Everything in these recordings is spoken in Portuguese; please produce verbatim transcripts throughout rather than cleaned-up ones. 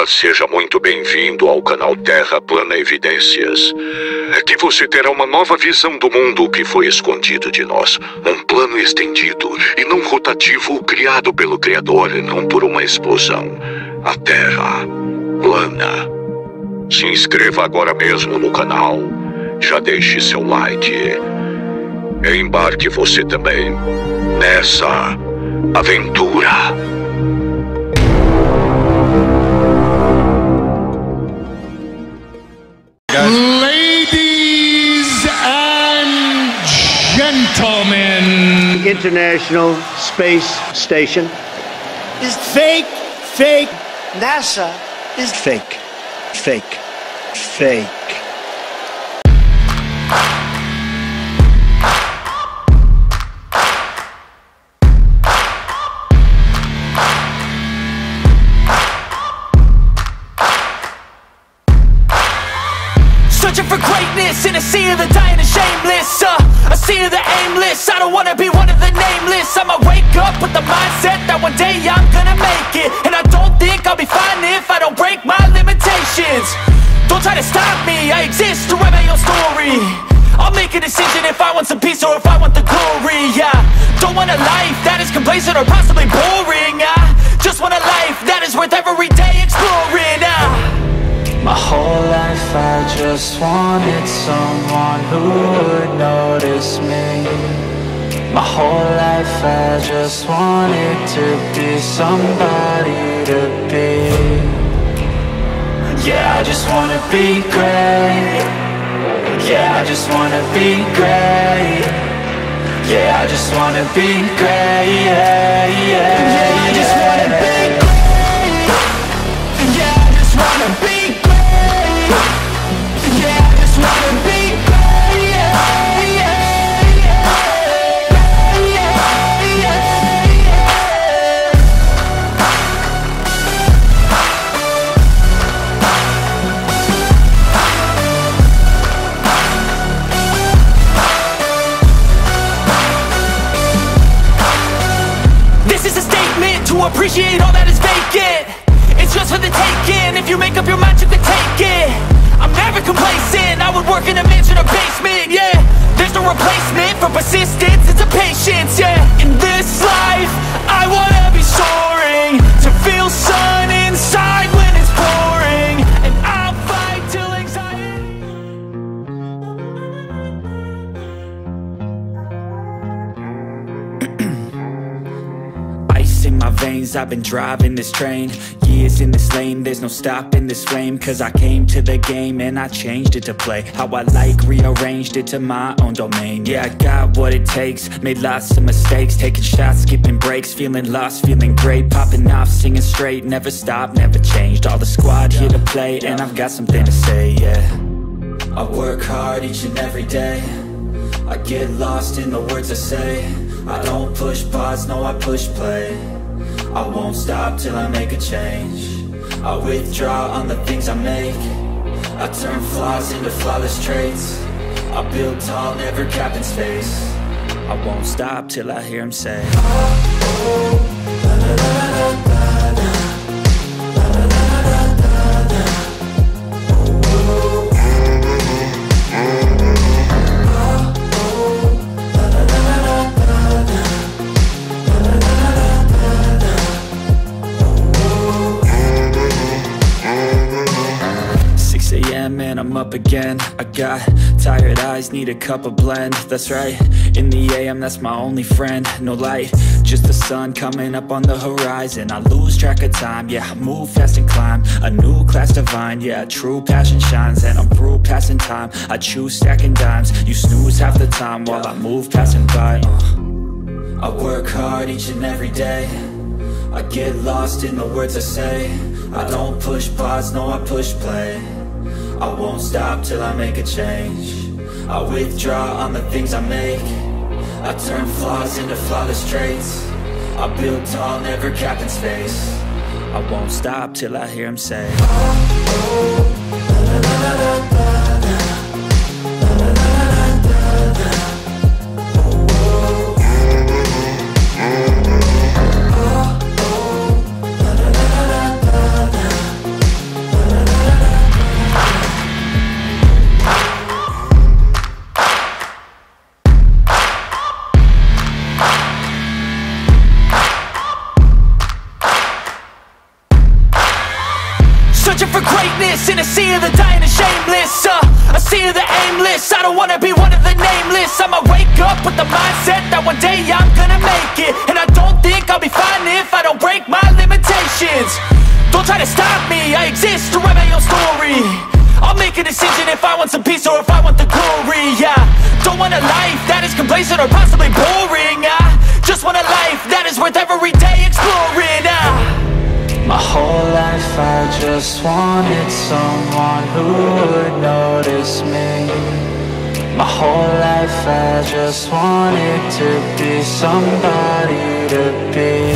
Olá, seja muito bem-vindo ao canal Terra Plana Evidências. Aqui você terá uma nova visão do mundo que foi escondido de nós. Um plano estendido e não rotativo criado pelo Criador e não por uma explosão. A Terra Plana. Se inscreva agora mesmo no canal. Já deixe seu like. E embarque você também nessa aventura. Ladies and gentlemen, the International Space Station is fake, fake. NASA is fake, fake, fake. Searching for greatness in a sea of the dying and shameless, uh, a sea of the aimless. I don't wanna be one of the nameless. I'ma wake up with the mindset that one day I'm gonna make it. And I don't think I'll be fine if I don't break my limitations. Don't try to stop me, I exist to write my own story. I'll make a decision if I want some peace or if I want the glory, yeah. Don't want a life that is complacent or possibly boring, I just want a life that is worth every day exploring, uh. My whole life I just wanted someone who would notice me. My whole life I just wanted to be somebody to be. Yeah, I just wanna be great. Yeah, I just wanna be great. Yeah, I just wanna be great. Yeah, yeah, yeah, I just wanna be great. Yeah, I just wanna be great. Yeah, I just wanna be great, yeah, yeah, yeah, yeah, yeah, yeah. This is a statement to appreciate all that is vacant. It's just for the taking. If you make up your mind, you can take it. I'm never complacent, I would work in a mansion or basement, yeah. There's no replacement for persistence, it's a patience, yeah. In this life, I wanna be soaring, to feel sun inside when it's pouring. And I'll fight till anxiety. Ice in my veins, I've been driving this train. Years in this lane, there's no stopping this flame. Cause I came to the game and I changed it to play how I like, rearranged it to my own domain. Yeah, I got what it takes, made lots of mistakes, taking shots, skipping breaks, feeling lost, feeling great, popping off, singing straight, never stopped, never changed. All the squad here to play and I've got something to say, yeah. I work hard each and every day, I get lost in the words I say. I don't push pause, no I push play. I won't stop till I make a change. I withdraw on the things I make. I turn flaws into flawless traits. I build tall, never capped in space. I won't stop till I hear him say, oh, oh, la, la, la, la, la. And I'm up again. I got tired eyes, need a cup of blend. That's right, in the A M, that's my only friend. No light, just the sun coming up on the horizon. I lose track of time, yeah, I move fast and climb. A new class divine, yeah, true passion shines. And I'm through passing time, I choose stacking dimes. You snooze half the time while I move passing by, uh. I work hard each and every day, I get lost in the words I say. I don't push pause, no I push play. I won't stop till I make a change. I withdraw on the things I make. I turn flaws into flawless traits. I build tall, never capped in space. I won't stop till I hear him say, oh, oh, la, la, la, la, la, la. searching for greatness in a sea of the dying and shameless, uh, a sea of the aimless. I don't wanna be one of the nameless. I'ma wake up with the mindset that one day I'm gonna make it, and I don't think I'll be fine if I don't break my limitations. Don't try to stop me, I exist to write my own story. I'll make a decision if I want some peace or if I want the glory. Yeah, don't want a life that is complacent or possibly boring. I just want a life that is worth every day exploring. uh. My whole life I just wanted someone who would notice me. My whole life I just wanted to be somebody to be.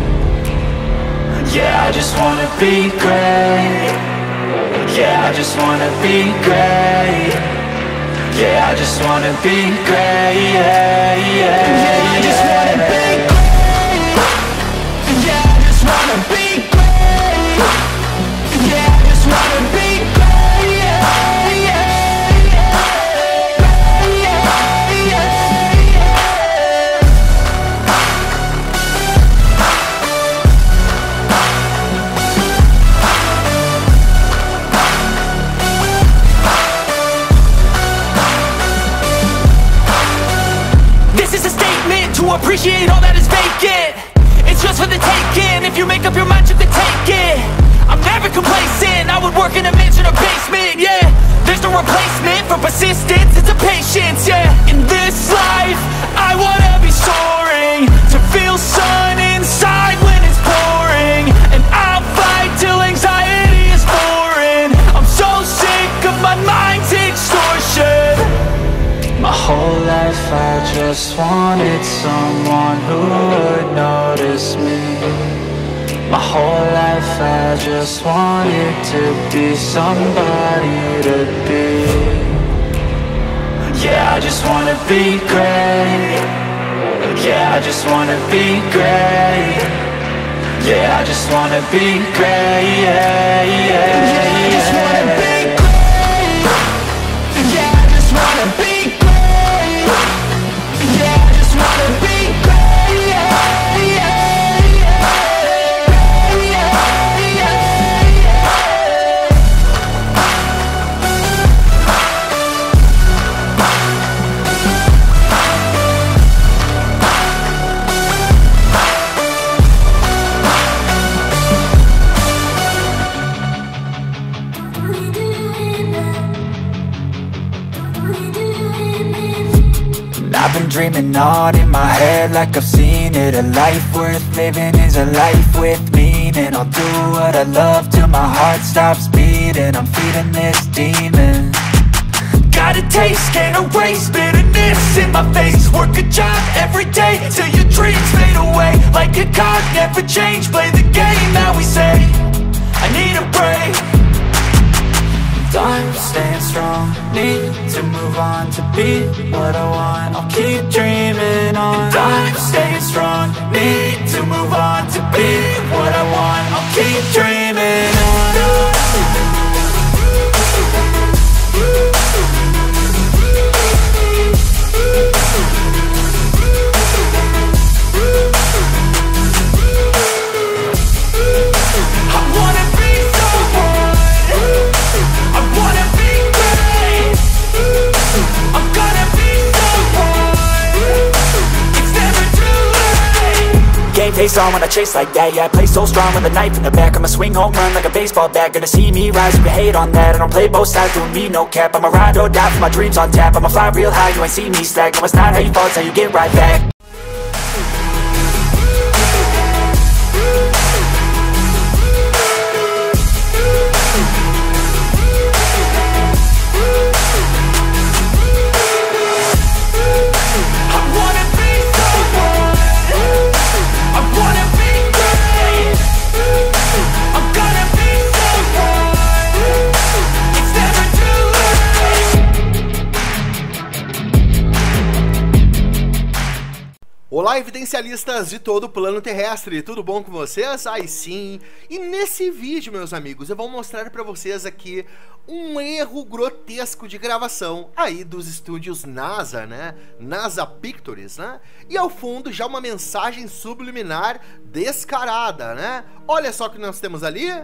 Yeah, I just wanna be great. Yeah, I just wanna be great. Yeah, I just wanna be great. Yeah, yeah, yeah, I just wanna be great. Yeah, I just wanna be great. Yeah, I just wanna be great. Yeah, yeah, yeah, yeah, yeah, yeah. This is a statement to appreciate all that is vacant. It's just for the taking. If you make up your mind, you can take it. I'm never complacent. I would work in a mansion or basement. Yeah, there's no replacement for persistence. It's a patience. Yeah, in this life I wanna be soaring, to feel sun inside when it's pouring, and I'll fight till anxiety is foreign. I'm so sick of my mind's extortion. My whole life I just wanted someone who would notice me. My whole life I just wanted to be somebody to be. Yeah, I just wanna be great. Yeah, I just wanna be great. Yeah, I just wanna be great. Yeah, yeah, yeah, I just wanna be great. Yeah, I just wanna be great. Yeah, I just wanna be great. Yeah, yeah, yeah, yeah, yeah, yeah. I've been dreaming on in my head like I've seen it. A life worth living is a life with meaning. I'll do what I love till my heart stops beating. I'm feeding this demon. Got a taste, can't erase bitterness in my face. Work a job every day till your dreams fade away. Like a card, never change, play the game that we say. I need a break. I'm staying strong, need to move on to be what I want. I'll keep dreaming on. And I'm staying strong, need to move on to be what I want. I'll keep dreaming on. Face on when I chase like that. Yeah, I play so strong with a knife in the back. I'ma swing home run like a baseball bat. Gonna see me rise, you can hate on that. I don't play both sides, doing me no cap. I'ma ride or die for my dreams on tap. I'ma fly real high, you ain't see me slack. No, it's not how you fall, it's how you get right back. Olá, evidencialistas de todo o plano terrestre, tudo bom com vocês? Aí sim, e nesse vídeo, meus amigos, eu vou mostrar para vocês aqui um erro grotesco de gravação aí dos estúdios NASA, né? NASA Pictures, né? E ao fundo já uma mensagem subliminar descarada, né? Olha só o que nós temos ali,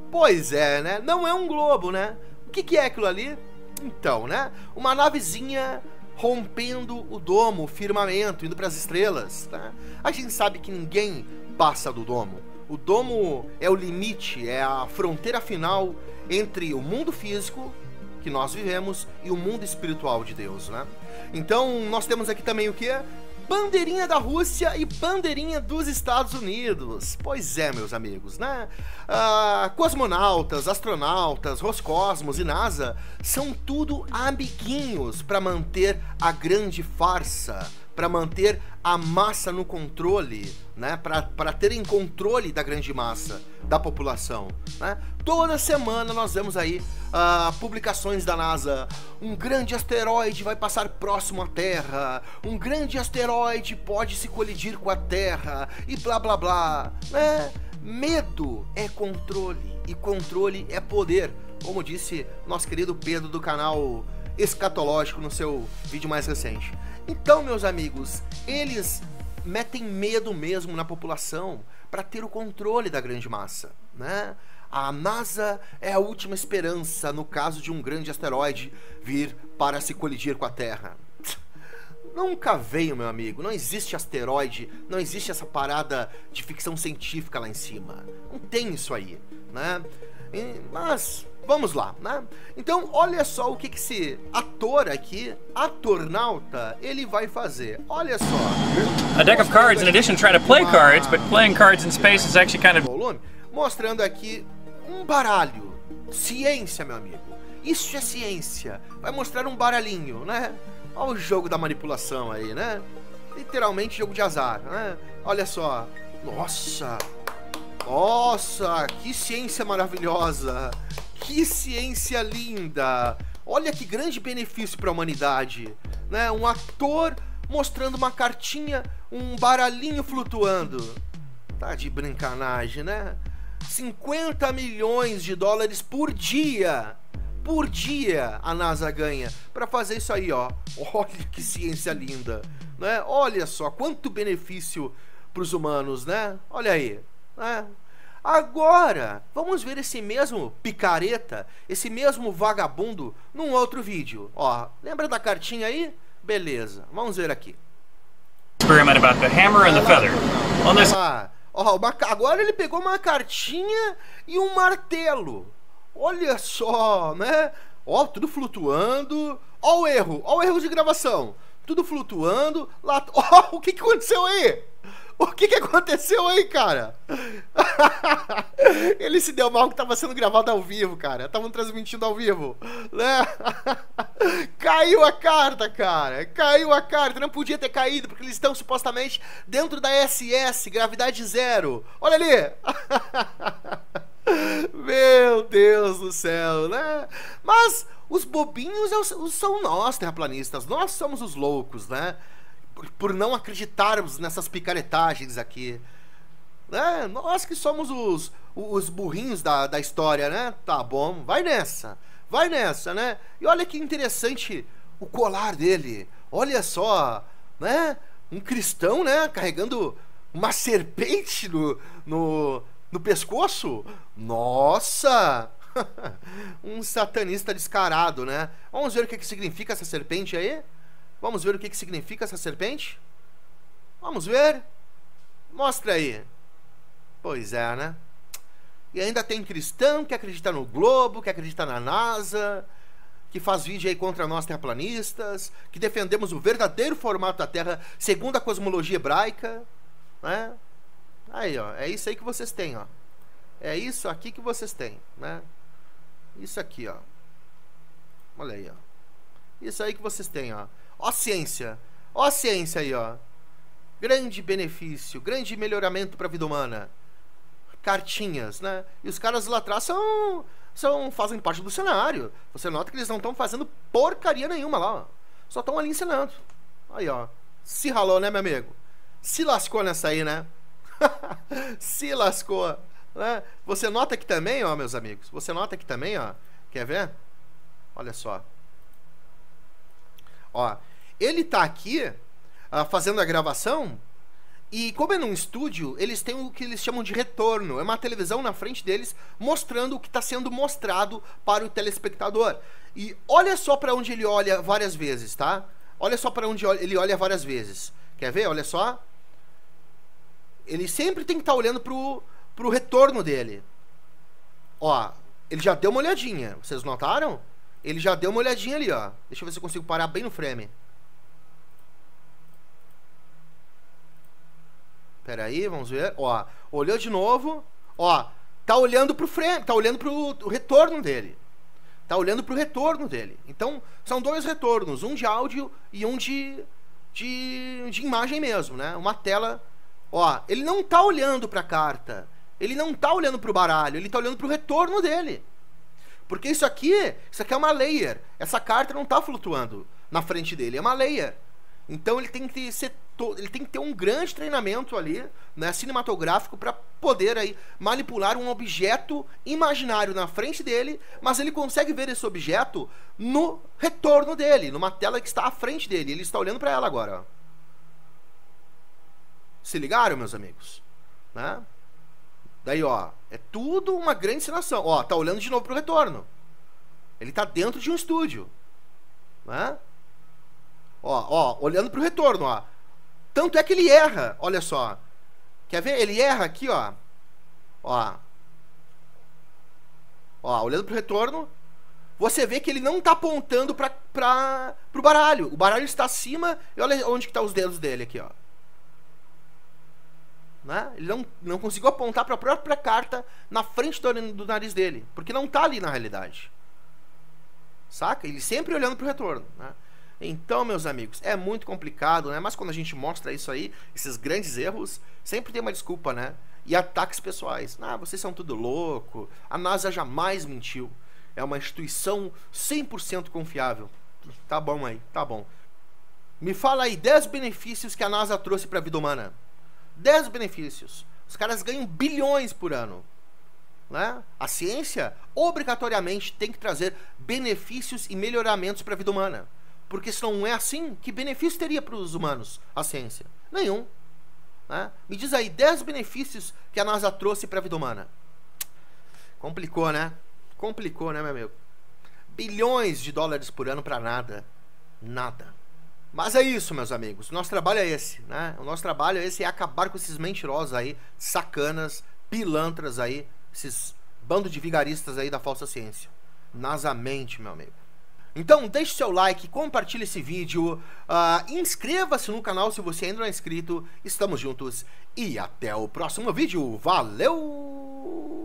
Pois é, né? Não é um globo, né? O que, que é aquilo ali? Então, né? Uma navezinha rompendo o domo, o firmamento, indo para as estrelas, né? A gente sabe que ninguém passa do domo. O domo é o limite, é a fronteira final entre o mundo físico que nós vivemos e o mundo espiritual de Deus, né? Então, nós temos aqui também o que? Bandeirinha da Rússia e bandeirinha dos Estados Unidos. Pois é, meus amigos, né? Ah, cosmonautas, astronautas, Roscosmos e NASA são tudo amiguinhos para manter a grande farsa, para manter a massa no controle, né? Para terem controle da grande massa da população, né? Toda semana nós vemos aí uh, publicações da NASA. Um grande asteroide vai passar próximo à Terra. Um grande asteroide pode se colidir com a Terra. E blá blá blá, né? Medo é controle e controle é poder, como disse nosso querido Pedro do canal Escatológico no seu vídeo mais recente. Então, meus amigos, eles metem medo mesmo na população para ter o controle da grande massa, né? A NASA é a última esperança no caso de um grande asteroide vir para se colidir com a Terra. Nunca veio, meu amigo. Não existe asteroide, não existe essa parada de ficção científica lá em cima. Não tem isso aí, né? E, mas vamos lá, né? Então, olha só o que que esse ator aqui, atornauta, ele vai fazer. Olha só. A deck of cards, in addition, try to play cards, but playing cards in space is actually kind of... Volume, mostrando aqui um baralho. Ciência, meu amigo. Isso é ciência. Vai mostrar um baralhinho, né? Olha o jogo da manipulação aí, né? Literalmente jogo de azar, né? Olha só. Nossa. Nossa, que ciência maravilhosa. Que ciência linda. Olha que grande benefício para a humanidade, né? Um ator mostrando uma cartinha, um baralhinho flutuando. Tá de brincanagem, né? cinquenta milhões de dólares por dia. Por dia a NASA ganha para fazer isso aí, ó. Olha que ciência linda, né? Olha só quanto benefício para os humanos, né? Olha aí, né? Agora, vamos ver esse mesmo picareta, esse mesmo vagabundo num outro vídeo. Ó, lembra da cartinha aí? Beleza, vamos ver aqui. Experiment about the hammer and the feather. On this... Ah, ó, uma, agora ele pegou uma cartinha e um martelo. Olha só, né? Ó, tudo flutuando. Ó o erro, ó o erro de gravação. Tudo flutuando. Lá... Ó, o que que aconteceu aí? O que que aconteceu aí, cara? Ele se deu mal que tava sendo gravado ao vivo, cara. Estavam transmitindo ao vivo, né? Caiu a carta, cara. Caiu a carta. Não podia ter caído, porque eles estão supostamente dentro da S S, gravidade zero. Olha ali. Meu Deus do céu, né? Mas os bobinhos são nós, terraplanistas. Nós somos os loucos, né? Por não acreditarmos nessas picaretagens aqui, né? Nós que somos os, os burrinhos da, da história, né? Tá bom, vai nessa, vai nessa, né? E olha que interessante o colar dele. Olha só, né? Um cristão, né? Carregando uma serpente no, no, no pescoço. Nossa! Um satanista descarado, né? Vamos ver o que, que significa essa serpente aí? Vamos ver o que, que significa essa serpente? Vamos ver? Mostra aí. Pois é, né? E ainda tem cristão que acredita no globo, que acredita na NASA, que faz vídeo aí contra nós terraplanistas, que defendemos o verdadeiro formato da Terra segundo a cosmologia hebraica, né? Aí, ó, é isso aí que vocês têm, ó. É isso aqui que vocês têm, né? Isso aqui, ó. Olha aí, ó. Isso aí que vocês têm, ó. Ó a ciência. Ó a ciência aí, ó. Grande benefício, grande melhoramento para a vida humana. Cartinhas, né? E os caras lá atrás são, são, fazem parte do cenário. Você nota que eles não estão fazendo porcaria nenhuma lá, ó. Só estão ali ensinando. Aí, ó. Se ralou, né, meu amigo? Se lascou nessa aí, né? Se lascou, né? Você nota aqui também, ó, meus amigos. Você nota aqui também, ó. Quer ver? Olha só. Ó, ele tá aqui uh, fazendo a gravação E como é num estúdio, eles têm o que eles chamam de retorno. É uma televisão na frente deles mostrando o que está sendo mostrado para o telespectador. E olha só para onde ele olha várias vezes, tá? Olha só para onde ele olha várias vezes. Quer ver? Olha só. Ele sempre tem que estar olhando pro, pro retorno dele. Ó, ele já deu uma olhadinha. Vocês notaram? Ele já deu uma olhadinha ali, ó. Deixa eu ver se eu consigo parar bem no frame. Pera aí, vamos ver. Ó, olhou de novo. Ó, tá olhando pro frame, tá olhando pro retorno dele. Tá olhando pro retorno dele. Então, são dois retornos, um de áudio e um de, de, de imagem mesmo, né? Uma tela. Ó, ele não tá olhando pra carta. Ele não tá olhando pro baralho, ele tá olhando pro retorno dele. Porque isso aqui, isso aqui é uma layer. Essa carta não tá flutuando na frente dele, é uma layer. Então ele tem que ser, ele tem que ter um grande treinamento ali, né, cinematográfico, para poder aí manipular um objeto imaginário na frente dele, mas ele consegue ver esse objeto no retorno dele, numa tela que está à frente dele. Ele está olhando para ela agora. Ó. Se ligaram, meus amigos? Né? Daí, ó, é tudo uma grande encenação. Ó, tá olhando de novo pro retorno. Ele tá dentro de um estúdio, né? Ó, ó, olhando pro retorno, ó. Tanto é que ele erra, olha só. Quer ver? Ele erra aqui, ó. Ó. Ó, olhando pro retorno, você vê que ele não tá apontando pra, pra, pro baralho. O baralho está acima e olha onde que tá os dedos dele aqui, ó. Né? Ele não, não conseguiu apontar para a própria carta na frente do, do nariz dele, porque não está ali na realidade. Saca? Ele sempre olhando para o retorno. Né? Então, meus amigos, é muito complicado, né? Mas quando a gente mostra isso aí, esses grandes erros, sempre tem uma desculpa, né? E ataques pessoais. Ah, vocês são tudo louco. A NASA jamais mentiu. É uma instituição cem por cento confiável. Tá bom aí, tá bom. Me fala aí dez benefícios que a NASA trouxe para a vida humana. dez benefícios. Os caras ganham bilhões por ano. Né? A ciência, obrigatoriamente, tem que trazer benefícios e melhoramentos para a vida humana. Porque se não é assim, que benefício teria para os humanos a ciência? Nenhum. Né? Me diz aí dez benefícios que a NASA trouxe para a vida humana. Complicou, né? Complicou, né, meu amigo? Bilhões de dólares por ano para nada. Nada. Mas é isso, meus amigos, o nosso trabalho é esse, né? O nosso trabalho é esse, é acabar com esses mentirosos aí, sacanas, pilantras aí, esses bando de vigaristas aí da falsa ciência. Nasamente, meu amigo. Então, deixe seu like, compartilhe esse vídeo, uh, inscreva-se no canal se você ainda não é inscrito, estamos juntos e até o próximo vídeo. Valeu!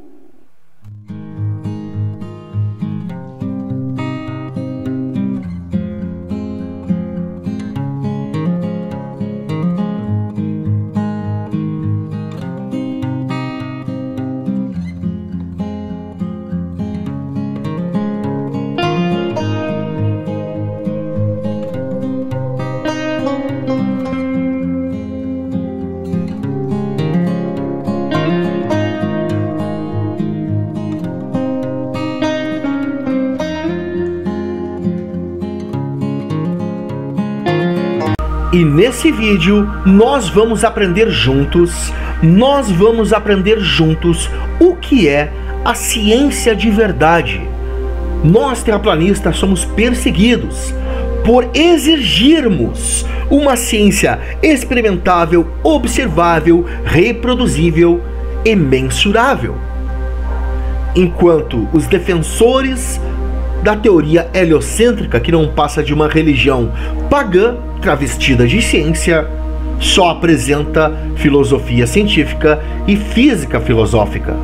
E nesse vídeo nós vamos aprender juntos, nós vamos aprender juntos o que é a ciência de verdade. Nós, terraplanistas, somos perseguidos por exigirmos uma ciência experimentável, observável, reproduzível e mensurável. Enquanto os defensores da teoria heliocêntrica, que não passa de uma religião pagã travestida de ciência, só apresenta filosofia científica e física filosófica.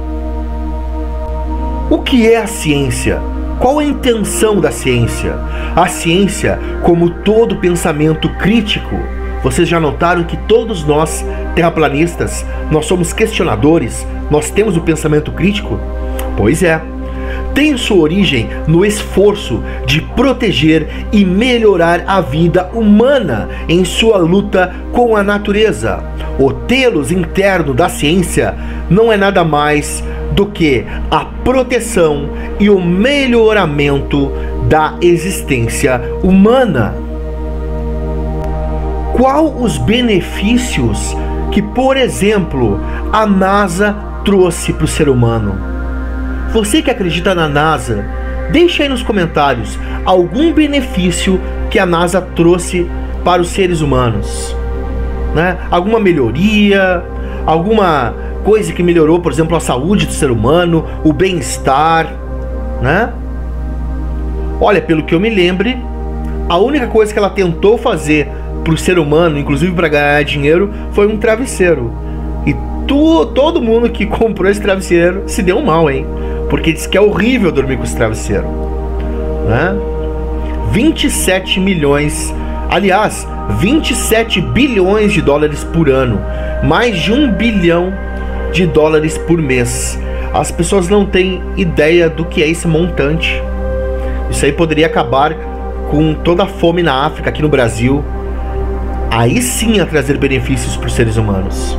O que é a ciência? Qual a intenção da ciência? A ciência, como todo pensamento crítico, vocês já notaram que todos nós, terraplanistas, nós somos questionadores, nós temos o pensamento crítico? Pois é. Tem sua origem no esforço de proteger e melhorar a vida humana em sua luta com a natureza. O telos interno da ciência não é nada mais do que a proteção e o melhoramento da existência humana. Qual os benefícios que, por exemplo, a NASA trouxe para o ser humano? Você que acredita na NASA, deixa aí nos comentários algum benefício que a NASA trouxe para os seres humanos, né? Alguma melhoria, alguma coisa que melhorou, por exemplo, a saúde do ser humano, o bem-estar, né? Olha, pelo que eu me lembre, a única coisa que ela tentou fazer para o ser humano, inclusive para ganhar dinheiro, foi um travesseiro. E tu, todo mundo que comprou esse travesseiro se deu mal, hein? Porque diz que é horrível dormir com esse travesseiro, né? vinte e sete milhões, aliás, vinte e sete bilhões de dólares por ano, mais de um bilhão de dólares por mês. As pessoas não têm ideia do que é esse montante. Isso aí poderia acabar com toda a fome na África, aqui no Brasil. Aí sim a trazer benefícios para os seres humanos.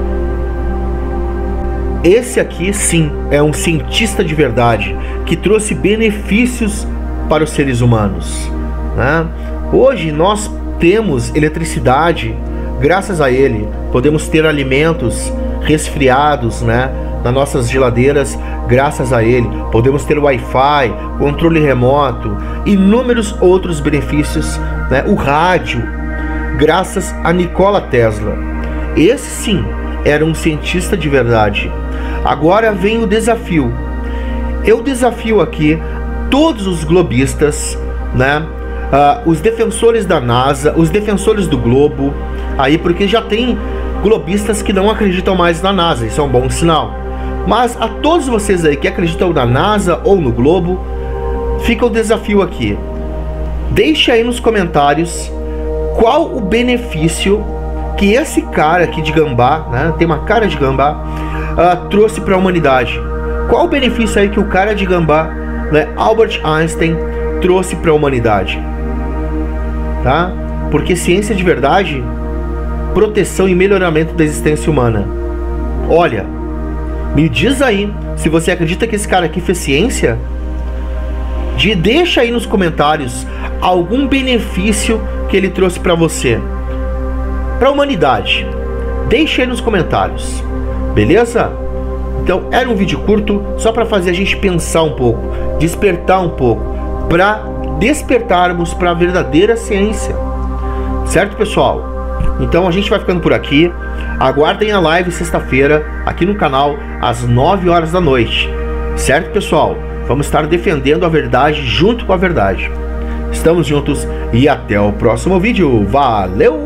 Esse aqui sim é um cientista de verdade, que trouxe benefícios para os seres humanos, né? Hoje nós temos eletricidade, graças a ele. Podemos ter alimentos resfriados, né, nas nossas geladeiras, graças a ele. Podemos ter Wi-Fi, controle remoto, inúmeros outros benefícios, né? O rádio, graças a Nikola Tesla. Esse sim era um cientista de verdade. Agora vem o desafio. Eu desafio aqui todos os globistas, né? Uh, os defensores da NASA, os defensores do globo, aí, porque já tem globistas que não acreditam mais na NASA, isso é um bom sinal. Mas a todos vocês aí que acreditam na NASA ou no globo, fica o desafio aqui. Deixe aí nos comentários qual o benefício que esse cara aqui de gambá, né, tem uma cara de gambá, uh, trouxe para a humanidade. Qual o benefício aí que o cara de gambá, né, Albert Einstein, trouxe para a humanidade? Tá? Porque ciência de verdade, proteção e melhoramento da existência humana. Olha, me diz aí se você acredita que esse cara aqui fez ciência. De, deixa aí nos comentários algum benefício que ele trouxe para você, para a humanidade. Deixa aí nos comentários, beleza? Então era um vídeo curto só para fazer a gente pensar um pouco, despertar um pouco, para despertarmos para a verdadeira ciência, certo, pessoal? Então a gente vai ficando por aqui. Aguardem a live sexta-feira aqui no canal às nove horas da noite, certo, pessoal? Vamos estar defendendo a verdade junto com a verdade. Estamos juntos e até o próximo vídeo. Valeu!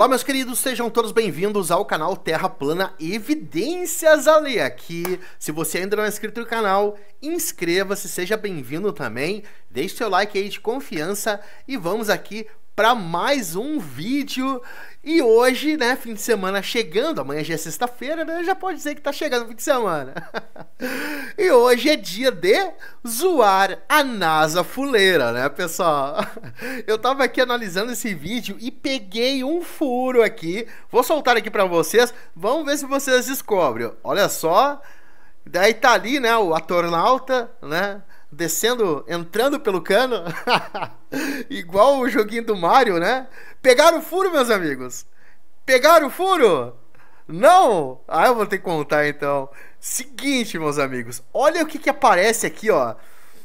Olá, meus queridos, sejam todos bem-vindos ao canal Terra Plana Evidências ali. Aqui, se você ainda não é inscrito no canal, inscreva-se, seja bem-vindo também, deixe seu like aí de confiança e vamos aqui para mais um vídeo. E hoje, né, fim de semana chegando, amanhã já é sexta-feira, né, já pode dizer que tá chegando o fim de semana. E hoje é dia de zoar a NASA fuleira, né, pessoal? Eu tava aqui analisando esse vídeo e peguei um furo aqui, vou soltar aqui pra vocês, vamos ver se vocês descobrem. Olha só, daí tá ali, né, o astronauta, né, descendo, entrando pelo cano, igual o joguinho do Mario, né? Pegaram o furo, meus amigos? Pegaram o furo? Não? Ah, eu vou ter que contar então. Seguinte, meus amigos, olha o que que aparece aqui, ó,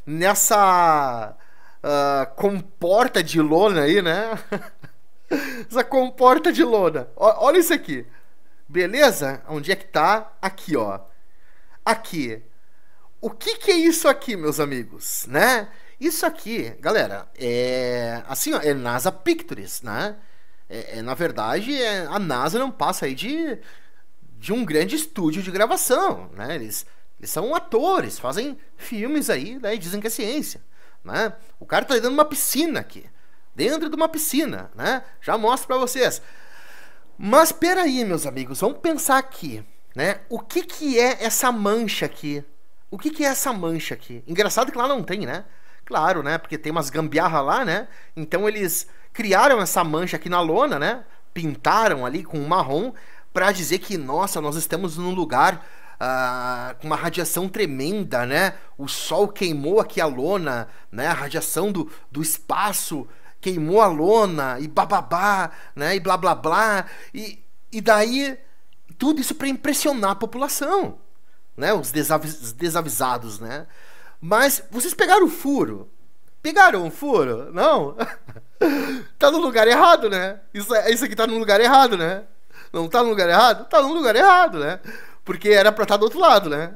nessa uh, comporta de lona aí, né? Essa comporta de lona. Ó, olha isso aqui. Beleza? Onde é que tá? Aqui, ó. Aqui. O que que é isso aqui, meus amigos, né? Isso aqui, galera, é assim, ó, é NASA Pictures, né? É, é, na verdade, é, a NASA não passa aí de, de um grande estúdio de gravação, né? Eles, eles são atores, fazem filmes aí, né? E dizem que é ciência, né? O cara tá dentro de uma piscina aqui, dentro de uma piscina, né? Já mostro pra vocês. Mas peraí, meus amigos, vamos pensar aqui, né? O que que é essa mancha aqui? O que que é essa mancha aqui? Engraçado que lá não tem, né? Claro, né? Porque tem umas gambiarra lá, né? Então eles criaram essa mancha aqui na lona, né? Pintaram ali com marrom pra dizer que, nossa, nós estamos num lugar uh, com uma radiação tremenda, né? O sol queimou aqui a lona, né? A radiação do, do espaço queimou a lona e bababá, né? E blá blá blá. E, e daí, tudo isso pra impressionar a população, né, os desavis desavisados, né? Mas vocês pegaram o furo? Pegaram o furo? Não? Tá no lugar errado, né? Isso, isso aqui tá no lugar errado, né? Não tá no lugar errado? Tá no lugar errado, né? Porque era pra estar do outro lado, né?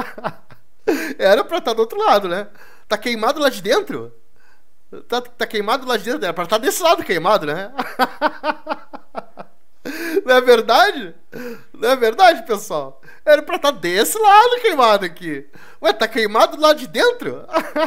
Era pra estar do outro lado, né? Tá queimado lá de dentro? Tá, tá queimado lá de dentro? Era pra estar desse lado queimado, né? Não é verdade? Não é verdade, pessoal? Era pra estar desse lado queimado aqui. Ué, tá queimado lá de dentro?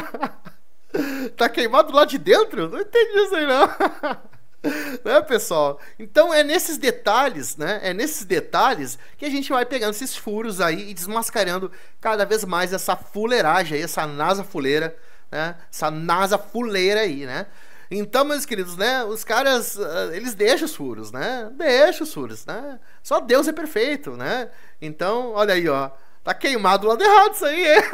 Tá queimado lá de dentro? Não entendi isso aí, não. Né, pessoal? Então é nesses detalhes, né? É nesses detalhes que a gente vai pegando esses furos aí e desmascarando cada vez mais essa fuleiragem aí, essa NASA fuleira, né? Essa NASA fuleira aí, né? Então, meus queridos, né, os caras, uh, eles deixam os furos, né, deixam os furos, né, só Deus é perfeito, né, então, olha aí, ó, tá queimado do lado errado isso aí, hein?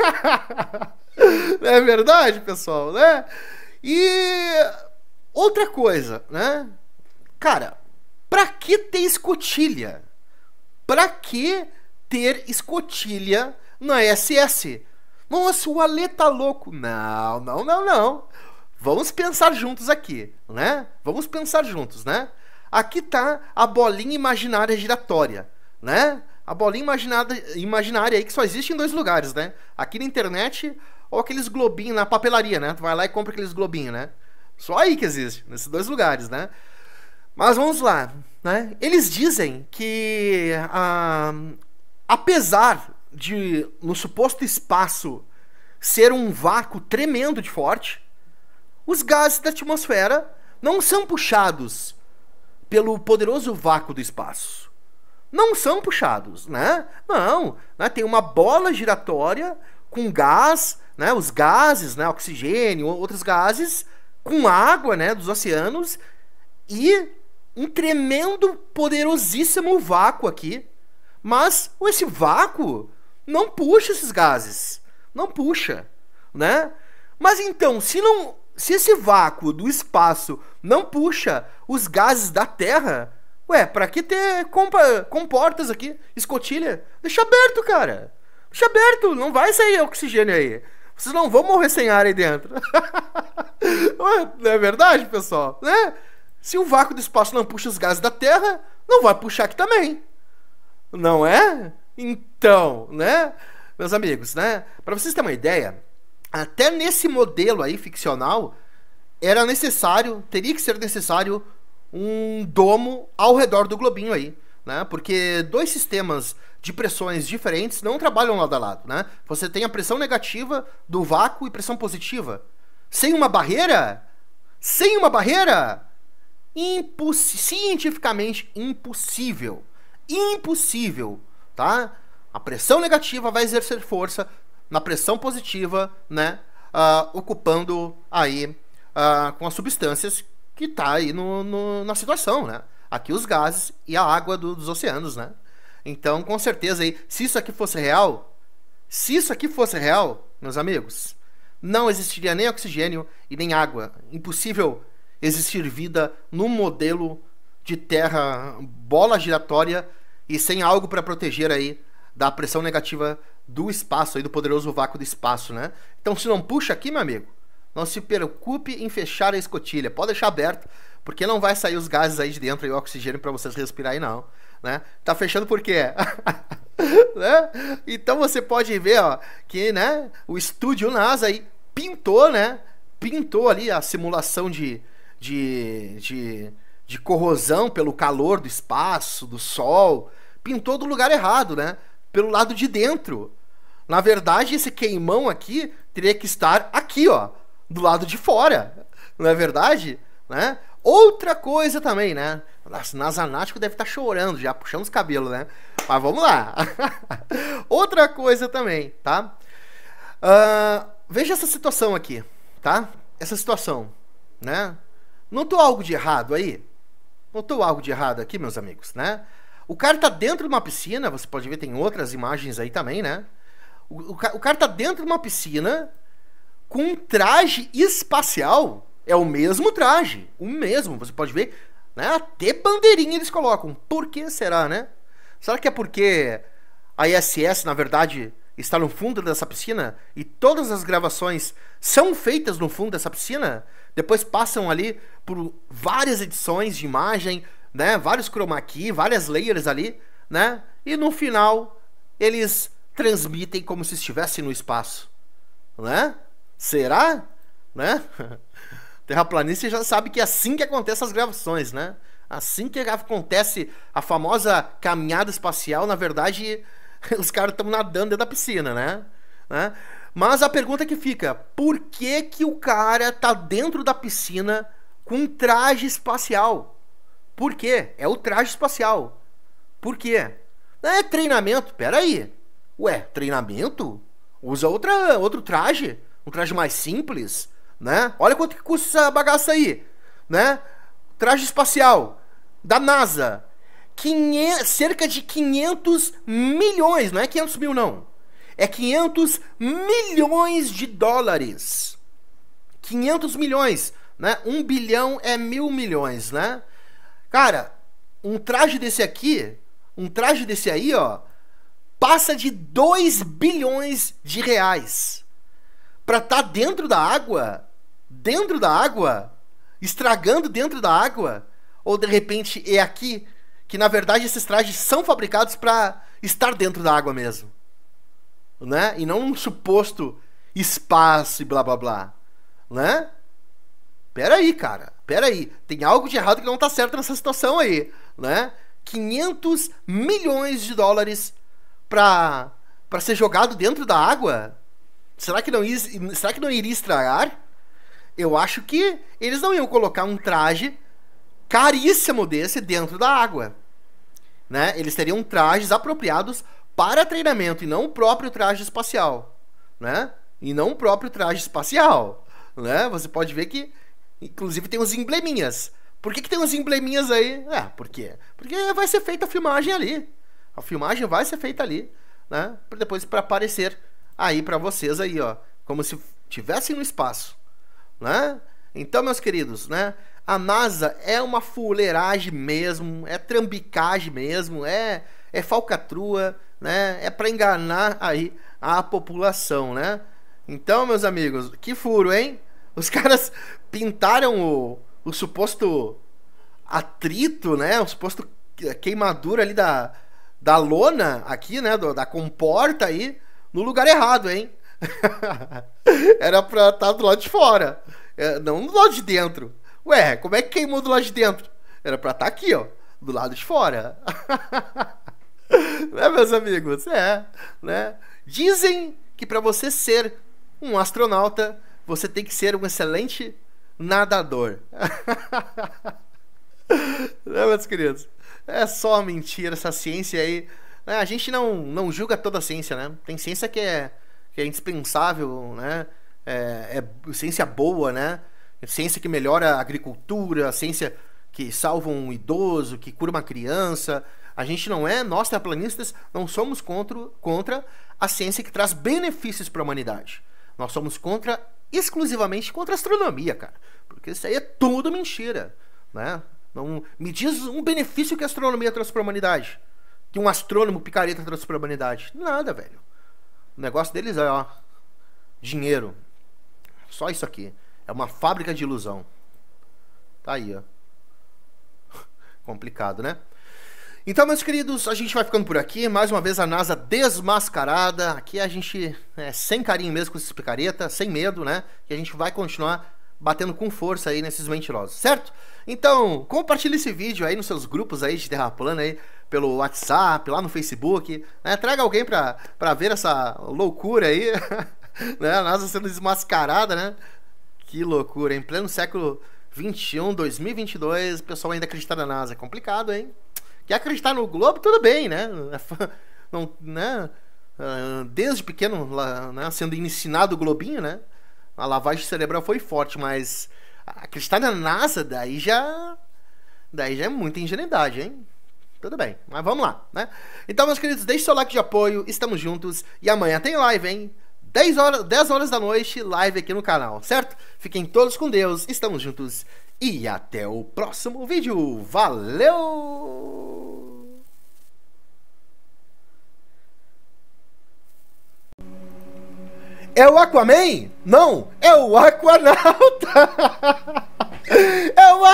Não é verdade, pessoal, né, e outra coisa, né, cara, pra que ter escotilha? Pra que ter escotilha na S S? Nossa, o Alê tá louco. Não, não, não, não. Vamos pensar juntos aqui, né? Vamos pensar juntos, né? Aqui tá a bolinha imaginária giratória, né? A bolinha imaginada, imaginária aí que só existe em dois lugares, né? Aqui na internet ou aqueles globinhos na papelaria, né? Tu vai lá e compra aqueles globinhos, né? Só aí que existe, nesses dois lugares, né? Mas vamos lá, né? Eles dizem que, ah, apesar de, no suposto espaço, ser um vácuo tremendo de forte, os gases da atmosfera não são puxados pelo poderoso vácuo do espaço. Não são puxados, né? Não, né? Tem uma bola giratória com gás, né? Os gases, né? Oxigênio, outros gases, com água, né? Dos oceanos e um tremendo, poderosíssimo vácuo aqui. Mas esse vácuo não puxa esses gases. Não puxa, né? Mas então, se não... Se esse vácuo do espaço não puxa os gases da Terra, ué, pra que ter compa comportas aqui, escotilha? Deixa aberto, cara. Deixa aberto, não vai sair oxigênio aí. Vocês não vão morrer sem ar aí dentro. Ué, não é verdade, pessoal? Né? Se o vácuo do espaço não puxa os gases da Terra, não vai puxar aqui também. Não é? Então, né? Meus amigos, né? Pra vocês terem uma ideia... Até nesse modelo aí ficcional era necessário, teria que ser necessário um domo ao redor do globinho aí, né? Porque dois sistemas de pressões diferentes não trabalham lado a lado, né? Você tem a pressão negativa do vácuo e pressão positiva. Sem uma barreira, sem uma barreira, imposs... cientificamente impossível. Impossível, tá? A pressão negativa vai exercer força na pressão positiva, né? Uh, ocupando aí uh, com as substâncias que tá aí no, no, na situação, né? Aqui os gases e a água do, dos oceanos, né? Então, com certeza aí, se isso aqui fosse real, se isso aqui fosse real, meus amigos, não existiria nem oxigênio e nem água. Impossível existir vida num modelo de terra bola giratória e sem algo para proteger aí da pressão negativa do espaço, aí do poderoso vácuo do espaço, né? Então, se não puxa aqui, meu amigo, não se preocupe em fechar a escotilha. Pode deixar aberto, porque não vai sair os gases aí de dentro e o oxigênio para vocês respirar aí, não, né? Tá fechando por quê? Né? Então você pode ver, ó, que, né, o estúdio NASA aí pintou, né? Pintou ali a simulação de, de, de, de corrosão pelo calor do espaço, do sol. Pintou do lugar errado, né? Pelo lado de dentro. Na verdade, esse queimão aqui teria que estar aqui, ó, do lado de fora. Não é verdade? Né? Outra coisa também, né? Nossa, Nasanático deve estar chorando já, puxando os cabelos, né? Mas vamos lá. Outra coisa também, tá? Uh, veja essa situação aqui, tá? Essa situação, né? Notou algo de errado aí? Notou algo de errado aqui, meus amigos, né? O cara tá dentro de uma piscina, você pode ver, tem outras imagens aí também, né? O, o, o cara tá dentro de uma piscina com um traje espacial. É o mesmo traje, o mesmo, você pode ver, né? Até bandeirinha eles colocam. Por que será, né? Será que é porque a I S S, na verdade, está no fundo dessa piscina e todas as gravações são feitas no fundo dessa piscina? Depois passam ali por várias edições de imagem, né? Vários chroma key, várias layers ali, né? E no final eles transmitem como se estivessem no espaço, né? Será? Né? Terraplanista já sabe que é assim que acontecem as gravações, né? Assim que acontece a famosa caminhada espacial, na verdade, os caras estão nadando dentro da piscina, né? né? Mas a pergunta que fica, por que que o cara tá dentro da piscina com um traje espacial? Por quê? É o traje espacial. Por quê? É treinamento, peraí. Ué, treinamento? Usa outra, outro traje, um traje mais simples, né? Olha quanto que custa essa bagaça aí, né? Traje espacial da NASA, quinhentos, cerca de quinhentos milhões, não é quinhentos mil não, é quinhentos milhões de dólares, quinhentos milhões, né? Um bilhão é mil milhões, né? Cara, um traje desse aqui, um traje desse aí, ó, passa de dois bilhões de reais pra estar dentro da água, dentro da água, estragando dentro da água, ou de repente é aqui que na verdade esses trajes são fabricados para estar dentro da água mesmo, né? E não um suposto espaço e blá blá blá, né? Pera aí, cara, pera aí, tem algo de errado que não tá certo nessa situação aí, né? quinhentos milhões de dólares pra, pra ser jogado dentro da água? Será que não, será que não iria estragar? Eu acho que eles não iam colocar um traje caríssimo desse dentro da água, né? Eles teriam trajes apropriados para treinamento e não o próprio traje espacial, né? E não o próprio traje espacial, né? Você pode ver que, inclusive, tem uns embleminhas. Por que que tem uns embleminhas aí? É, por quê? Porque vai ser feita a filmagem ali. A filmagem vai ser feita ali, né? Para depois para aparecer aí para vocês aí, ó, como se estivessem no espaço, né? Então, meus queridos, né? A NASA é uma fuleiragem mesmo, é trambicagem mesmo, é é falcatrua, né? É para enganar aí a população, né? Então, meus amigos, que furo, hein? Os caras pintaram o, o suposto atrito, né? O suposto queimadura ali da, da lona aqui, né? Do, da comporta aí, no lugar errado, hein? Era pra estar do lado de fora, não do lado de dentro. Ué, como é que queimou do lado de dentro? Era pra estar aqui, ó, do lado de fora. Né, meus amigos? É, né? Dizem que pra você ser um astronauta, você tem que ser um excelente nadador. Né, meus queridos? É só mentira essa ciência aí. A gente não, não julga toda a ciência, né? Tem ciência que é, que é indispensável, né? É, é ciência boa, né? Ciência que melhora a agricultura, ciência que salva um idoso, que cura uma criança. A gente não é, nós terraplanistas, não somos contra, contra a ciência que traz benefícios para a humanidade. Nós somos contra, exclusivamente contra a astronomia, cara. Porque isso aí é tudo mentira, né? Não, me diz um benefício que a astronomia trouxe para a humanidade. Que um astrônomo picareta trouxe para a humanidade. Nada, velho. O negócio deles é, ó, dinheiro. Só isso aqui. É uma fábrica de ilusão. Tá aí, ó. Complicado, né? Então, meus queridos, a gente vai ficando por aqui. Mais uma vez a NASA desmascarada. Aqui a gente é sem carinho mesmo com esses picareta, sem medo, né? E a gente vai continuar batendo com força aí nesses mentirosos, certo? Então, compartilhe esse vídeo aí nos seus grupos aí de Terra Plana aí, pelo WhatsApp, lá no Facebook, né? Traga alguém pra, pra ver essa loucura aí, né? A NASA sendo desmascarada, né? Que loucura, em pleno século vinte e um, dois mil e vinte e dois, o pessoal ainda acreditar na NASA. É complicado, hein? Quer acreditar no Globo, tudo bem, né? Não, né? Desde pequeno, né? Sendo ensinado o globinho, né? A lavagem cerebral foi forte, mas acreditar na NASA, daí já daí já é muita ingenuidade, hein? Tudo bem, mas vamos lá, né? Então, meus queridos, deixe seu like de apoio, estamos juntos. E amanhã tem live, hein? dez horas, dez horas da noite, live aqui no canal, certo? Fiquem todos com Deus, estamos juntos. E até o próximo vídeo. Valeu! É o Aquaman? Não, é o Aquanauta! É o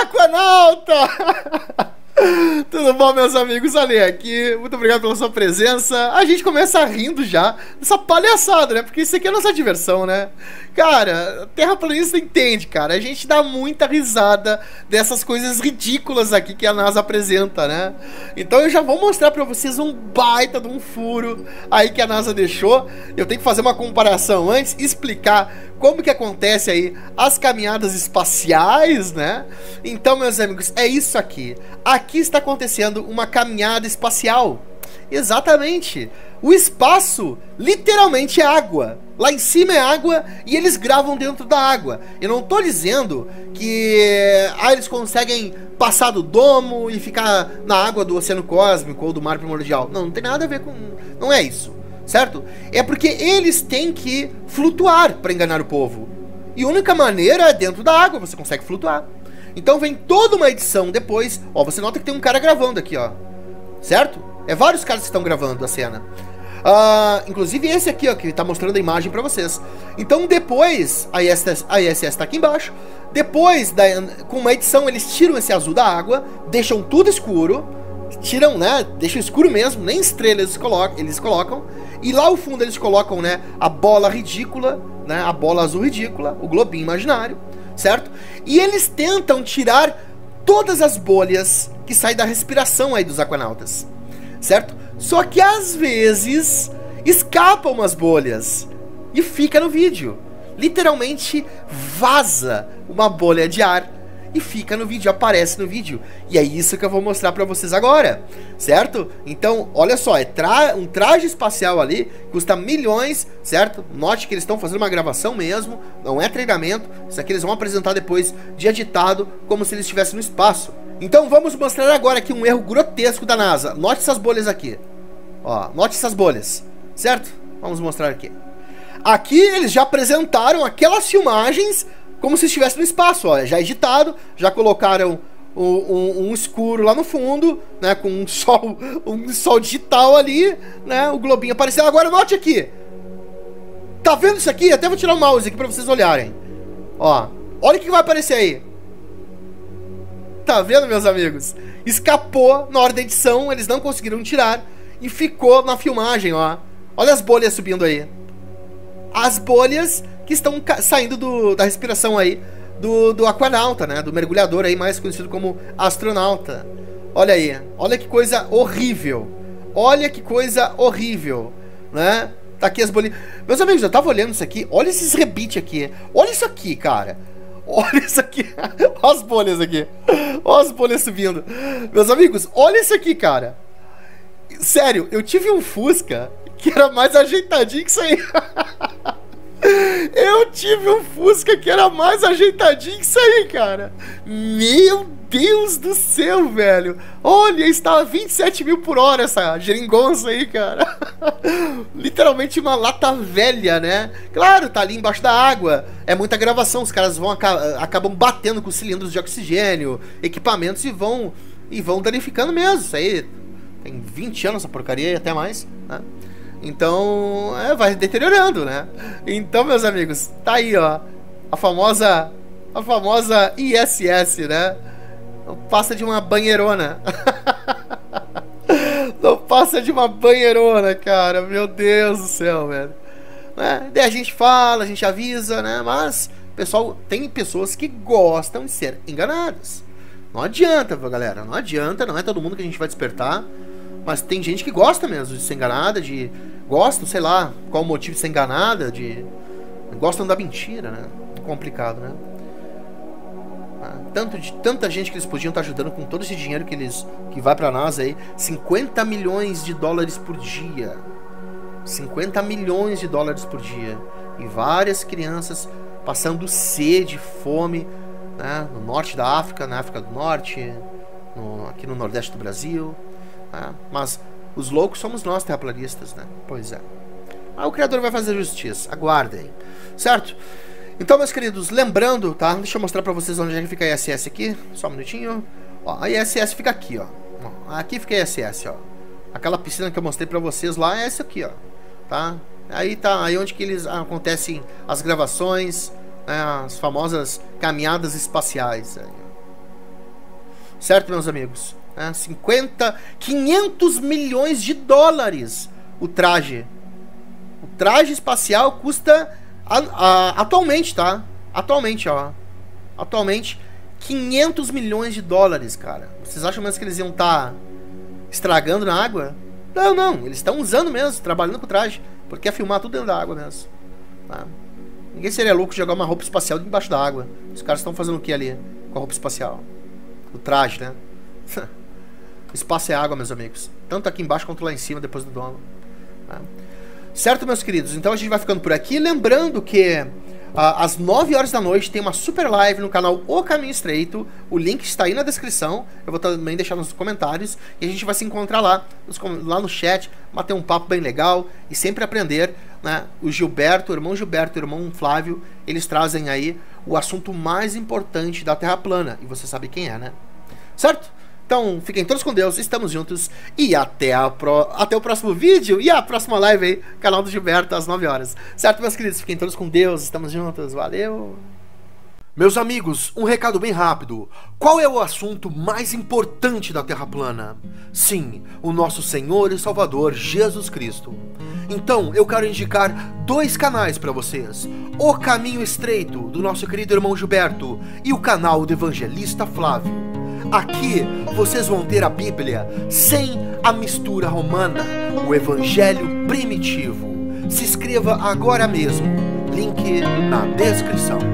Aquanauta! Tudo bom, meus amigos? Ale aqui, muito obrigado pela sua presença. A gente começa rindo já dessa palhaçada, né? Porque isso aqui é nossa diversão, né? Cara, terraplanista entende, cara. A gente dá muita risada dessas coisas ridículas aqui que a NASA apresenta, né? Então eu já vou mostrar pra vocês um baita de um furo aí que a NASA deixou. Eu tenho que fazer uma comparação antes, explicar como que acontece aí as caminhadas espaciais, né? Então, meus amigos, é isso aqui. Aqui está acontecendo uma caminhada espacial. Exatamente. O espaço, literalmente, é água. Lá em cima é água e eles gravam dentro da água. Eu não tô dizendo que ah, eles conseguem passar do domo e ficar na água do oceano cósmico ou do mar primordial. Não, não tem nada a ver com... Não é isso, certo? É porque eles têm que flutuar para enganar o povo. E a única maneira é dentro da água, você consegue flutuar. Então vem toda uma edição depois. Ó, você nota que tem um cara gravando aqui, ó. Certo? É vários caras que estão gravando a cena. Uh, inclusive esse aqui, ó, que tá mostrando a imagem pra vocês. Então depois, a I S S, a I S S tá aqui embaixo. Depois, da, com uma edição, eles tiram esse azul da água, deixam tudo escuro. Tiram, né? Deixam escuro mesmo, nem estrelas eles colocam, eles colocam. E lá ao fundo eles colocam, né, a bola ridícula, né, a bola azul ridícula, o globinho imaginário, certo? E eles tentam tirar todas as bolhas que saem da respiração aí dos aquanautas, certo? Só que às vezes escapam umas bolhas e fica no vídeo. Literalmente vaza uma bolha de ar e fica no vídeo, aparece no vídeo. E é isso que eu vou mostrar pra vocês agora, certo? Então, olha só, é tra um traje espacial ali, custa milhões, certo? Note que eles estão fazendo uma gravação mesmo, não é treinamento. Isso aqui eles vão apresentar depois de editado, como se eles estivessem no espaço. Então vamos mostrar agora aqui um erro grotesco da NASA. Note essas bolhas aqui. Ó, note essas bolhas, certo? Vamos mostrar aqui. Aqui eles já apresentaram aquelas filmagens como se estivesse no espaço, ó, já editado, já colocaram um, um, um escuro lá no fundo, né, com um sol, um sol digital ali, né, o globinho aparecendo. Agora note aqui, tá vendo isso aqui? Até vou tirar o mouse aqui pra vocês olharem. Ó, olha o que vai aparecer aí. Tá vendo, meus amigos? Escapou na hora da edição, eles não conseguiram tirar e ficou na filmagem, ó. Olha as bolhas subindo aí. As bolhas que estão saindo do, da respiração aí do, do aquanauta, né? Do mergulhador aí, mais conhecido como astronauta. Olha aí, olha que coisa horrível. Olha que coisa horrível, né? Tá aqui as bolinhas. Meus amigos, eu tava olhando isso aqui. Olha esses rebites aqui. Olha isso aqui, cara. Olha isso aqui. Olha as bolhas aqui. Olha as bolhas subindo. Meus amigos, olha isso aqui, cara. Sério, eu tive um Fusca que era mais ajeitadinho que isso aí. Eu tive um Fusca que era mais ajeitadinho que isso aí, cara. Meu Deus do céu, velho. Olha, estava vinte e sete mil por hora essa geringonça aí, cara. Literalmente uma lata velha, né? Claro, tá ali embaixo da água. É muita gravação, os caras vão acabam batendo com cilindros de oxigênio, equipamentos e vão e vão danificando mesmo. Isso aí tem vinte anos essa porcaria e até mais, né? Então, é, vai deteriorando, né? Então, meus amigos, tá aí, ó. A famosa a famosa I S S, né? Não passa de uma banheirona. Não passa de uma banheirona, cara. Meu Deus do céu, velho. Né? Daí a gente fala, a gente avisa, né? Mas, pessoal, tem pessoas que gostam de ser enganadas. Não adianta, galera. Não adianta, não é todo mundo que a gente vai despertar. Mas tem gente que gosta mesmo de ser enganada, de... Gostam, sei lá, qual o motivo de ser enganada, de... Gostam da mentira, né? Complicado, né? Tanto de, tanta gente que eles podiam estar ajudando com todo esse dinheiro que eles que vai pra NASA aí. cinquenta milhões de dólares por dia. cinquenta milhões de dólares por dia. E várias crianças passando sede, fome, né? No norte da África, na África do Norte, no, aqui no Nordeste do Brasil. Né? Mas os loucos somos nós, terraplanistas, né? Pois é. Ah, o Criador vai fazer justiça. Aguardem. Certo? Então, meus queridos, lembrando, tá? Deixa eu mostrar pra vocês onde é que fica a I S S aqui. Só um minutinho. Ó, a I S S fica aqui, ó. Aqui fica a I S S, ó. Aquela piscina que eu mostrei pra vocês lá é essa aqui, ó. Tá? Aí tá, aí onde que eles acontecem as gravações, né, as famosas caminhadas espaciais. Aí. Certo, meus amigos? É, cinquenta, quinhentos milhões de dólares o traje. O traje espacial custa... A, a, atualmente, tá? Atualmente, ó. Atualmente, quinhentos milhões de dólares, cara. Vocês acham mesmo que eles iam estar tá estragando na água? Não, não. Eles estão usando mesmo, trabalhando com o traje. Porque é filmar tudo dentro da água mesmo. Tá? Ninguém seria louco de jogar uma roupa espacial debaixo da água. Os caras estão fazendo o que ali com a roupa espacial? O traje, né? O espaço é água, meus amigos. Tanto aqui embaixo quanto lá em cima, depois do dono. Tá? Certo, meus queridos? Então a gente vai ficando por aqui. Lembrando que ah, às nove horas da noite tem uma super live no canal O Caminho Estreito. O link está aí na descrição. Eu vou também deixar nos comentários. E a gente vai se encontrar lá, nos, lá no chat, bater um papo bem legal e sempre aprender, né? O Gilberto, o irmão Gilberto e o irmão Flávio, eles trazem aí o assunto mais importante da Terra plana. E você sabe quem é, né? Certo? Então, fiquem todos com Deus, estamos juntos e até, a pro... até o próximo vídeo e a próxima live aí, canal do Gilberto, às nove horas. Certo, meus queridos? Fiquem todos com Deus, estamos juntos, valeu! Meus amigos, um recado bem rápido. Qual é o assunto mais importante da Terra plana? Sim, o nosso Senhor e Salvador Jesus Cristo. Então, eu quero indicar dois canais para vocês. O Caminho Estreito, do nosso querido irmão Gilberto, e o canal do Evangelista Flávio. Aqui vocês vão ter a Bíblia sem a mistura romana, o Evangelho primitivo. Se inscreva agora mesmo, link na descrição.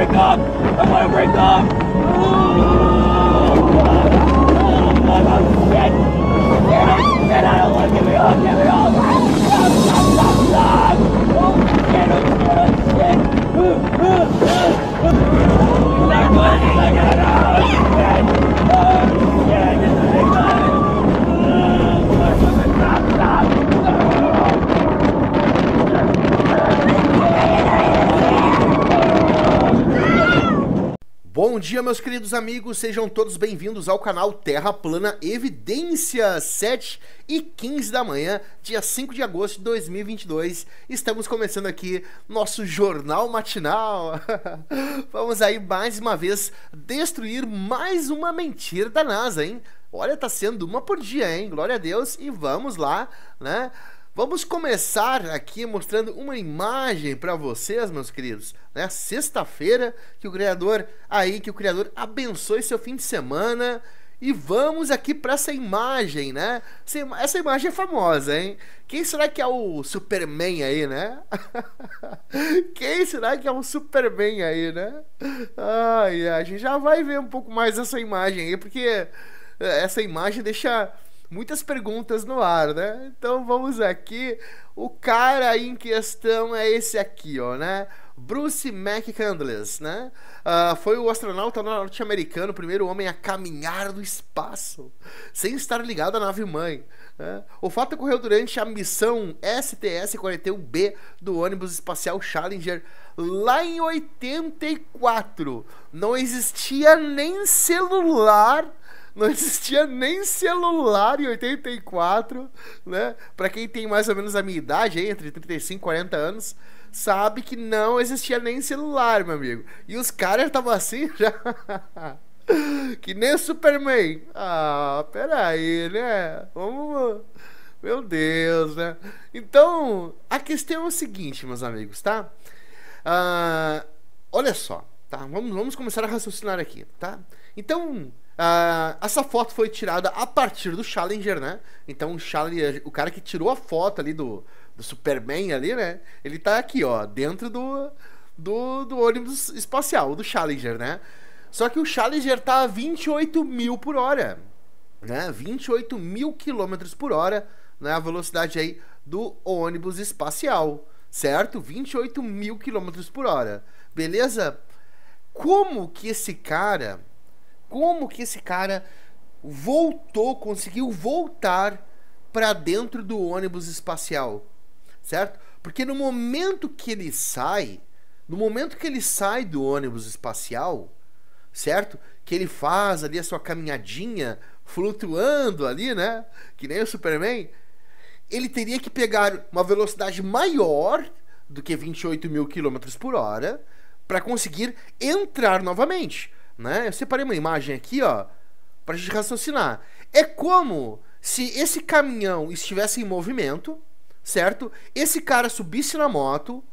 break up! I wanna break up! Oh, God. Oh, God, I'm shit! Shit! Shit, I don't wanna give me up! Give me up! Stop, stop, stop, stop! Oh, shit, oh, shit, oh, shit! Uh, uh, uh, uh. Not good! Not good! Oh, shit! Oh, shit! This is big time! Oh, stop, stop! Bom dia, meus queridos amigos, sejam todos bem-vindos ao canal Terra Plana Evidências, sete e quinze da manhã, dia cinco de agosto de dois mil e vinte e dois. Estamos começando aqui nosso jornal matinal. Vamos aí mais uma vez destruir mais uma mentira da NASA, hein? Olha, tá sendo uma por dia, hein? Glória a Deus. E vamos lá, né? Vamos começar aqui mostrando uma imagem para vocês, meus queridos, né? Sexta-feira, que o Criador aí, que o Criador abençoe seu fim de semana. E vamos aqui para essa imagem, né? Essa imagem é famosa, hein? Quem será que é o Superman aí, né? Quem será que é o Superman aí, né? Ai, a gente já vai ver um pouco mais essa imagem aí, porque essa imagem deixa muitas perguntas no ar, né? Então vamos aqui. O cara aí em questão é esse aqui, ó, né? Bruce McCandless, né? Uh, foi o astronauta norte-americano, o primeiro homem a caminhar no espaço, sem estar ligado à nave-mãe, né? O fato ocorreu durante a missão S T S quarenta e um B do ônibus espacial Challenger, lá em oitenta e quatro. Não existia nem celular. Não existia nem celular em oitenta e quatro, né? Pra quem tem mais ou menos a minha idade, entre trinta e cinco e quarenta anos, sabe que não existia nem celular, meu amigo. E os caras estavam assim já. Que nem o Superman. Ah, peraí, né? Vamos. Meu Deus, né? Então, a questão é o seguinte, meus amigos, tá? Ah, olha só, tá? Vamos, vamos começar a raciocinar aqui, tá? Então. Uh, essa foto foi tirada a partir do Challenger, né? Então o Challenger, o cara que tirou a foto ali do, do Superman ali, né? Ele tá aqui, ó, dentro do, do, do ônibus espacial, do Challenger, né? Só que o Challenger tá a vinte e oito mil por hora, né? vinte e oito mil quilômetros por hora, né? A velocidade aí do ônibus espacial, certo? vinte e oito mil quilômetros por hora, beleza? Como que esse cara... Como que esse cara voltou, conseguiu voltar para dentro do ônibus espacial, certo? Porque no momento que ele sai, no momento que ele sai do ônibus espacial, certo? Que ele faz ali a sua caminhadinha, flutuando ali, né? Que nem o Superman, ele teria que pegar uma velocidade maior do que vinte e oito mil quilômetros por hora para conseguir entrar novamente, né? Eu separei uma imagem aqui, ó, pra gente raciocinar. É como se esse caminhão estivesse em movimento, certo? Esse cara subisse na moto,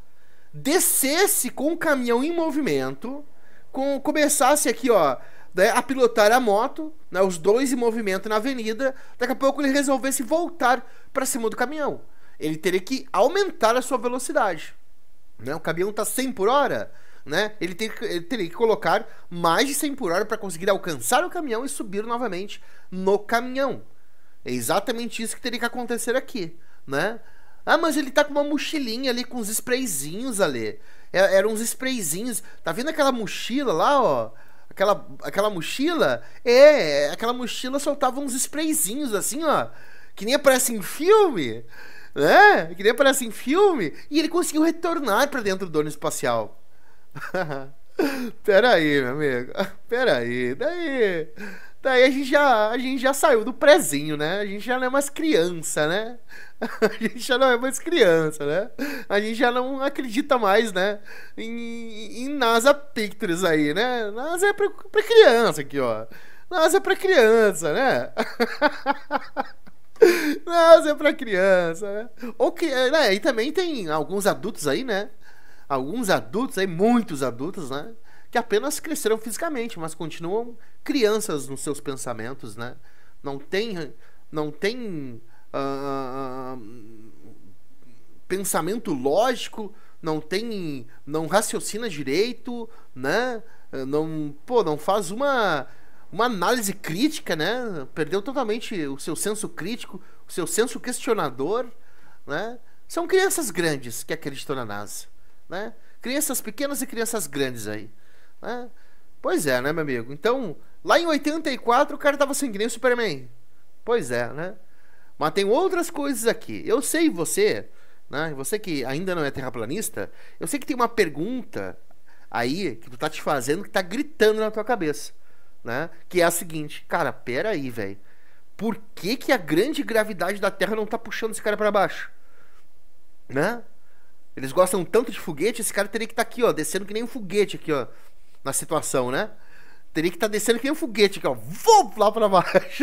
descesse com o caminhão em movimento, com, começasse aqui, ó, né, a pilotar a moto, né, os dois em movimento na avenida. Daqui a pouco ele resolvesse voltar para cima do caminhão. Ele teria que aumentar a sua velocidade, né? O caminhão tá cem por hora, né? Ele, ter, ele teria que colocar mais de cem por hora para conseguir alcançar o caminhão e subir novamente no caminhão. É exatamente isso que teria que acontecer aqui, né? Ah, mas ele tá com uma mochilinha ali, com uns sprayzinhos ali. É, eram uns sprayzinhos. Tá vendo aquela mochila lá, ó? Aquela, aquela mochila? É, aquela mochila soltava uns sprayzinhos assim, ó, que nem aparece em filme, né? Que nem aparece em filme. E ele conseguiu retornar para dentro do ônibus espacial. Pera aí, meu amigo. Pera aí. Daí, daí a gente já, a gente já saiu do prezinho, né? A gente já não é mais criança, né? A gente já não é mais criança, né? A gente já não acredita mais, né? Em, em NASA Pictures aí, né? NASA é pra, pra criança aqui, ó. NASA é pra criança, né? NASA é pra criança, né? Ou que, né? E também tem alguns adultos aí, né? Alguns adultos aí, muitos adultos, né? Que apenas cresceram fisicamente, mas continuam crianças nos seus pensamentos, né? Não tem, não tem uh, pensamento lógico não tem, não raciocina direito, né? Não, pô, não faz uma uma análise crítica, né? Perdeu totalmente o seu senso crítico, o seu senso questionador, né? São crianças grandes que acreditam na NASA, né? Crianças pequenas e crianças grandes aí, né? Pois é, né, meu amigo? Então, lá em oitenta e quatro o cara tava sem que nem o Superman. Pois é, né? Mas tem outras coisas aqui. Eu sei você, né? Você que ainda não é terraplanista, eu sei que tem uma pergunta aí que tu tá te fazendo que tá gritando na tua cabeça, né? Que é a seguinte, cara, pera aí, velho. Por que que a grande gravidade da Terra não tá puxando esse cara pra baixo? Né? Eles gostam tanto de foguete, esse cara teria que estar tá aqui, ó, descendo que nem um foguete aqui, ó, na situação, né? Teria que estar tá descendo que nem um foguete aqui, ó, vou lá pra baixo.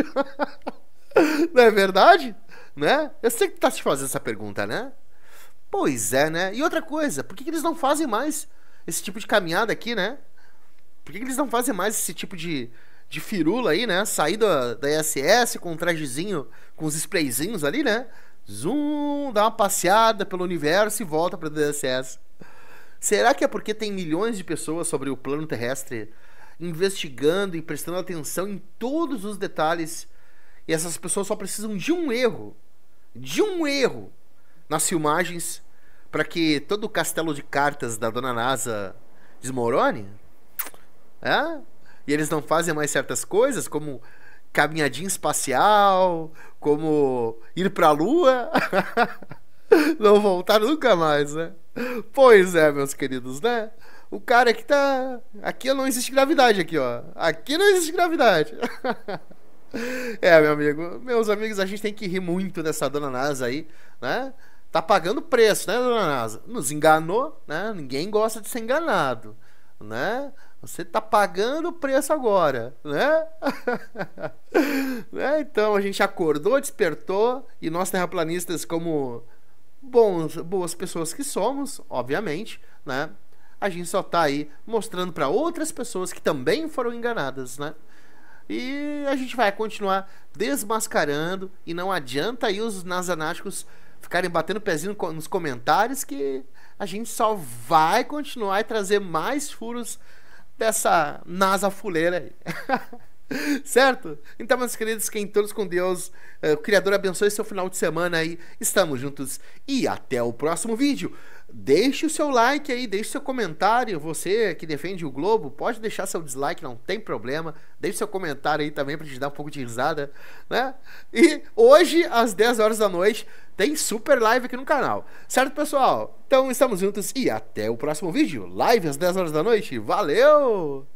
Não é verdade? Né? Eu sei que tu tá te fazendo essa pergunta, né? Pois é, né? E outra coisa, por que que eles não fazem mais esse tipo de caminhada aqui, né? Por que que eles não fazem mais esse tipo de, de firula aí, né? Sair da, da I S S com um trajezinho, com os sprayzinhos ali, né? Zoom, dá uma passeada pelo universo e volta para a I S S. Será que é porque tem milhões de pessoas sobre o plano terrestre investigando e prestando atenção em todos os detalhes e essas pessoas só precisam de um erro, de um erro nas filmagens para que todo o castelo de cartas da dona NASA desmorone? É? E eles não fazem mais certas coisas como caminhadinha espacial, como ir pra Lua, não voltar nunca mais, né? Pois é, meus queridos, né? O cara que tá... Aqui não existe gravidade, aqui, ó. Aqui não existe gravidade. É, meu amigo, meus amigos, a gente tem que rir muito dessa dona NASA aí, né? Tá pagando preço, né, dona NASA? Nos enganou, né? Ninguém gosta de ser enganado, né? Você tá pagando o preço agora, né? Né? Então a gente acordou, despertou, e nós terraplanistas, como bons, boas pessoas que somos, obviamente, né? A gente só tá aí mostrando para outras pessoas que também foram enganadas, né? E a gente vai continuar desmascarando, e não adianta aí os nasanáticos ficarem batendo pezinho nos comentários, que a gente só vai continuar e trazer mais furos dessa NASA fuleira aí. Certo? Então, meus queridos, fiquem todos com Deus. O Criador abençoe seu final de semana aí. Estamos juntos e até o próximo vídeo. Deixe o seu like aí, deixe seu comentário. Você que defende o Globo, pode deixar seu dislike, não tem problema. Deixe seu comentário aí também pra gente dar um pouco de risada, né? E hoje, às dez horas da noite, tem super live aqui no canal. Certo, pessoal? Então, estamos juntos e até o próximo vídeo. Live às dez horas da noite. Valeu!